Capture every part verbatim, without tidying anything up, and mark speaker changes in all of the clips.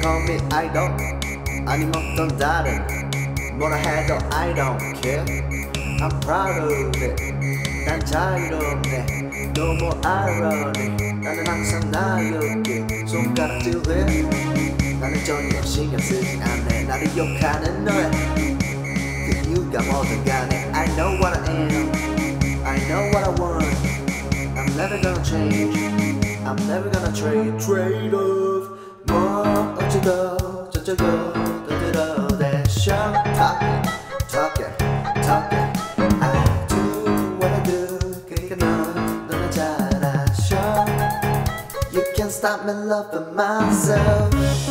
Speaker 1: call me idol 아님 어떤 다른 뭐라 해도 I don't care I'm proud of it 난 자유롭네 No more irony 나는 항상 나였게 손가락질해 나는 전혀 신경 쓰진 않네 나를 욕하는 너의 그 이유가 뭐든 간에 I know what I am I know what I want I'm never gonna change I'm never gonna trade Trade off 뭐 어쩌고 저쩌고 떠들어 대셔 Talking Talking Talking I do what I do 그러니까 넌 너는 잘 아셔 You can't stop me loving myself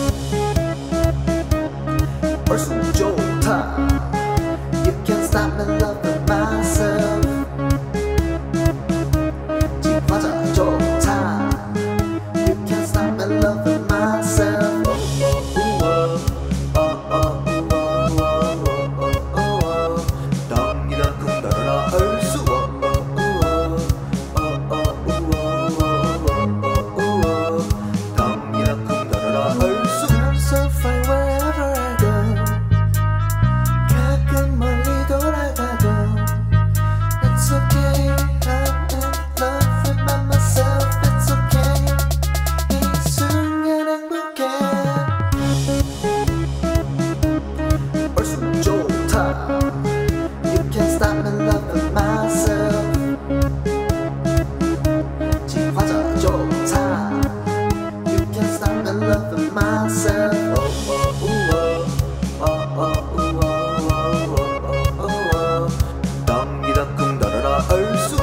Speaker 1: 벌써 좋다 You can't stop me loving myself 맞아 좋다 You can't stop me loving myself 덩기덕쿵 떨어라 얼쑤 덩기덕쿵 떨어라 얼쑤 I'm so fine wherever I go 가끔 멀리 돌아가도 It's okay I'm in love with my myself It's okay 이 순간 행복해 얼쑤 좋다 You can't stop me loving myself 진화자 좋다 You can't stop me loving myself oh, oh, oh, oh, oh, oh, oh, oh, oh, oh. 덩기덕쿵 떨어라 얼쑤